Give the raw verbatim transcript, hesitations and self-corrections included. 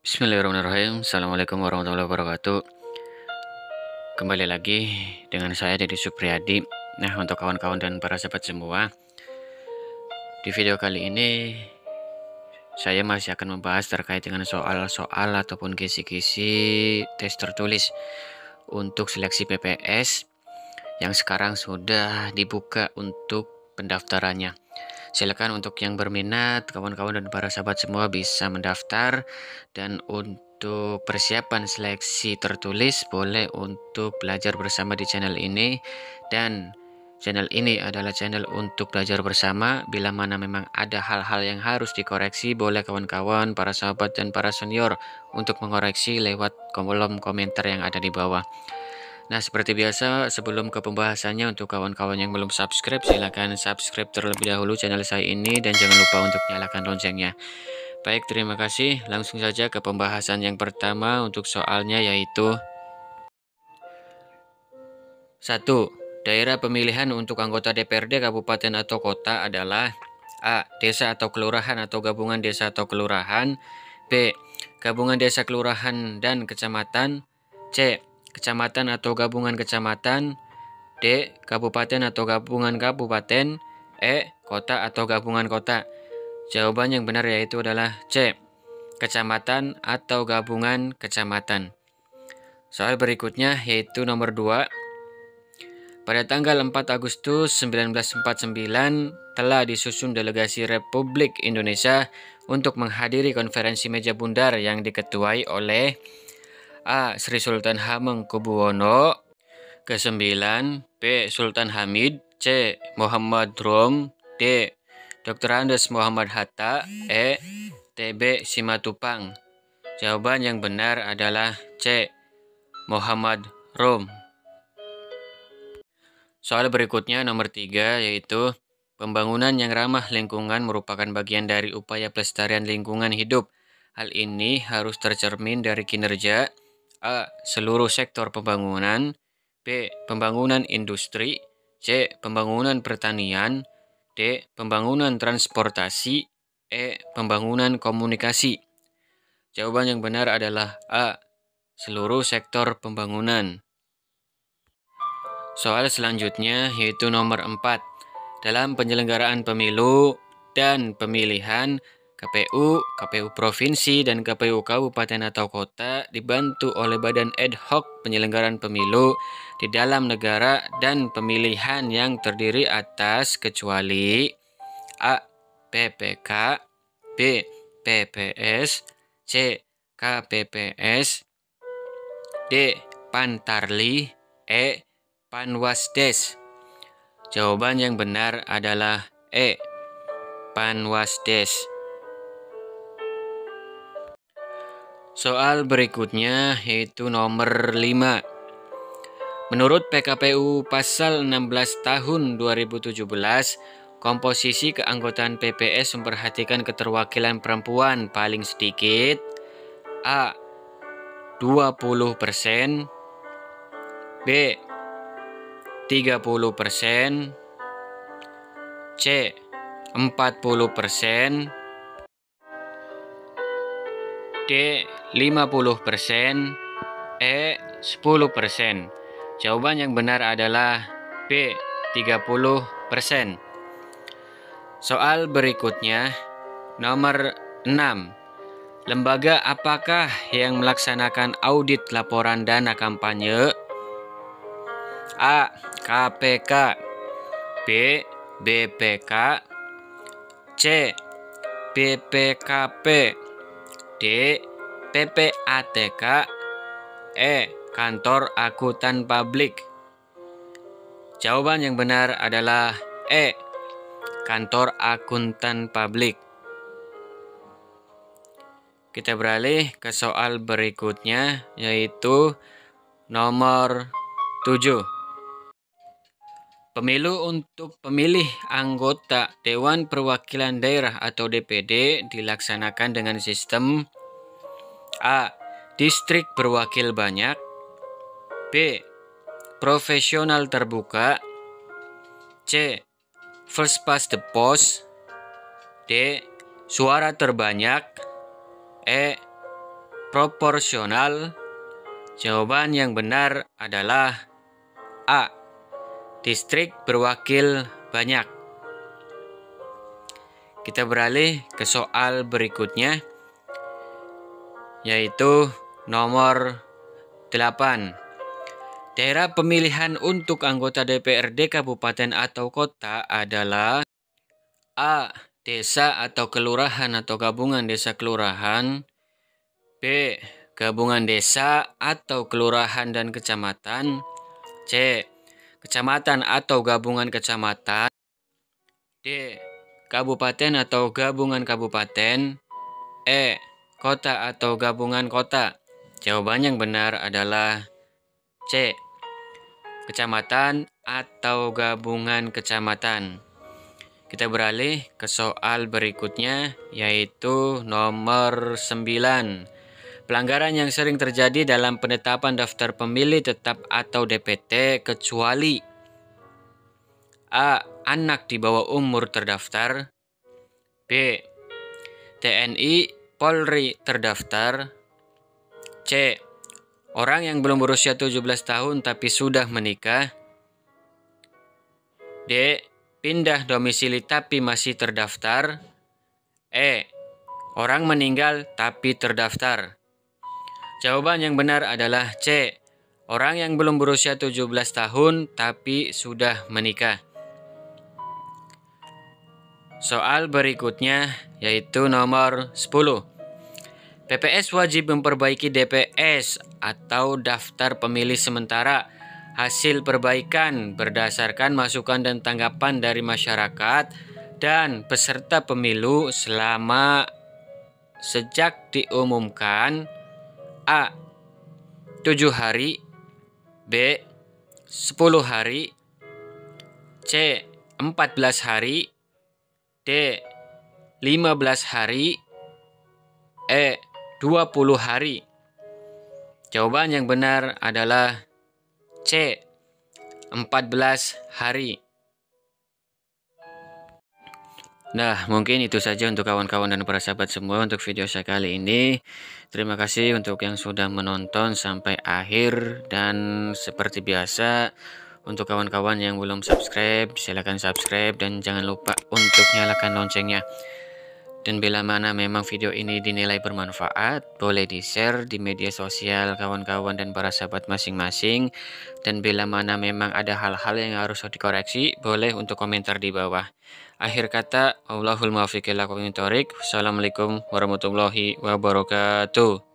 Bismillahirrahmanirrahim. Assalamualaikum warahmatullahi wabarakatuh. Kembali lagi dengan saya Deddy Supriyadi. Nah, untuk kawan-kawan dan para sahabat semua, di video kali ini saya masih akan membahas terkait dengan soal-soal ataupun kisi-kisi tes tertulis untuk seleksi P P S yang sekarang sudah dibuka untuk pendaftarannya. Silakan untuk yang berminat, kawan-kawan dan para sahabat semua bisa mendaftar. Dan untuk persiapan seleksi tertulis, boleh untuk belajar bersama di channel ini. Dan channel ini adalah channel untuk belajar bersama. Bila mana memang ada hal-hal yang harus dikoreksi, boleh kawan-kawan, para sahabat dan para senior untuk mengoreksi lewat kolom komentar yang ada di bawah. Nah, seperti biasa, sebelum ke pembahasannya, untuk kawan-kawan yang belum subscribe, silahkan subscribe terlebih dahulu channel saya ini dan jangan lupa untuk nyalakan loncengnya. Baik, terima kasih. Langsung saja ke pembahasan yang pertama untuk soalnya, yaitu satu. Daerah pemilihan untuk anggota D P R D kabupaten atau kota adalah A. Desa atau kelurahan atau gabungan desa atau kelurahan. B. Gabungan desa kelurahan dan kecamatan. C. Kecamatan atau gabungan kecamatan. D. Kabupaten atau gabungan kabupaten. E. Kota atau gabungan kota. Jawaban yang benar yaitu adalah C. Kecamatan atau gabungan kecamatan. Soal berikutnya yaitu nomor dua. Pada tanggal empat Agustus seribu sembilan ratus empat puluh sembilan telah disusun delegasi Republik Indonesia untuk menghadiri konferensi meja bundar yang diketuai oleh A. Sri Sultan Hamengkubuwono kesembilan, B. Sultan Hamid, C. Muhammad Rom, D. doktor Andes Muhammad Hatta, E. T B Simatupang. Jawaban yang benar adalah C. Muhammad Rom. Soal berikutnya nomor tiga yaitu pembangunan yang ramah lingkungan merupakan bagian dari upaya pelestarian lingkungan hidup. Hal ini harus tercermin dari kinerja A. Seluruh sektor pembangunan, B. Pembangunan industri, C. Pembangunan pertanian, D. Pembangunan transportasi, E. Pembangunan komunikasi. Jawaban yang benar adalah A. Seluruh sektor pembangunan. Soal selanjutnya yaitu nomor empat. Dalam penyelenggaraan pemilu dan pemilihan, K P U, K P U Provinsi, dan K P U Kabupaten atau Kota dibantu oleh Badan Ad Hoc Penyelenggaraan Pemilu di dalam negara dan pemilihan yang terdiri atas kecuali A. P P K, B. P P S, C. K P P S, D. Pantarli, E. Panwasdes. Jawaban yang benar adalah E. Panwasdes. Soal berikutnya yaitu nomor lima. Menurut P K P U pasal enam belas tahun dua ribu tujuh belas, komposisi keanggotaan P P S memperhatikan keterwakilan perempuan paling sedikit A. dua puluh persen, B. tiga puluh persen, C. empat puluh persen, D. lima puluh persen, E. sepuluh persen. Jawaban yang benar adalah B. tiga puluh persen. Soal berikutnya nomor enam. Lembaga apakah yang melaksanakan audit laporan dana kampanye? A. K P K, B. B P K, C. B P K P, D. P P A T K, E. Kantor Akuntan Publik. Jawaban yang benar adalah E. Kantor Akuntan Publik. Kita beralih ke soal berikutnya yaitu nomor tujuh. Pemilu untuk pemilih anggota Dewan Perwakilan Daerah atau D P D dilaksanakan dengan sistem A. Distrik berwakil banyak, B. Profesional terbuka, C. First past the post, D. Suara terbanyak, E. proporsional? Jawaban yang benar adalah A. Distrik berwakil banyak. Kita beralih ke soal berikutnya, yaitu nomor delapan. Daerah pemilihan untuk anggota D P R D kabupaten atau kota adalah A. Desa atau kelurahan atau gabungan desa kelurahan. B. Gabungan desa atau kelurahan dan kecamatan. C. Kecamatan atau gabungan kecamatan. D. Kabupaten atau gabungan kabupaten. E. Kota atau gabungan kota. Jawaban yang benar adalah C. Kecamatan atau gabungan kecamatan. Kita beralih ke soal berikutnya, yaitu nomor sembilan. Pelanggaran yang sering terjadi dalam penetapan daftar pemilih tetap atau D P T kecuali A. Anak di bawah umur terdaftar. B. T N I Polri terdaftar. C. Orang yang belum berusia tujuh belas tahun tapi sudah menikah. D. Pindah domisili tapi masih terdaftar. E. Orang meninggal tapi terdaftar. Jawaban yang benar adalah C. Orang yang belum berusia tujuh belas tahun tapi sudah menikah. Soal berikutnya yaitu nomor sepuluh. P P S wajib memperbaiki D P S atau daftar pemilih sementara hasil perbaikan berdasarkan masukan dan tanggapan dari masyarakat dan peserta pemilu selama sejak diumumkan A. tujuh hari, B. sepuluh hari, C. empat belas hari, D. lima belas hari, E. dua puluh hari. Jawaban yang benar adalah C. empat belas hari. Nah, mungkin itu saja untuk kawan-kawan dan para sahabat semua untuk video saya kali ini. Terima kasih untuk yang sudah menonton sampai akhir, dan seperti biasa untuk kawan-kawan yang belum subscribe, silahkan subscribe dan jangan lupa untuk nyalakan loncengnya. Dan bila mana memang video ini dinilai bermanfaat, boleh di-share di media sosial kawan-kawan dan para sahabat masing-masing. Dan bila mana memang ada hal-hal yang harus dikoreksi, boleh untuk komentar di bawah. Akhir kata, Allahul muwaffiq ila aqwamit thoriq. Wassalamualaikum warahmatullahi wabarakatuh.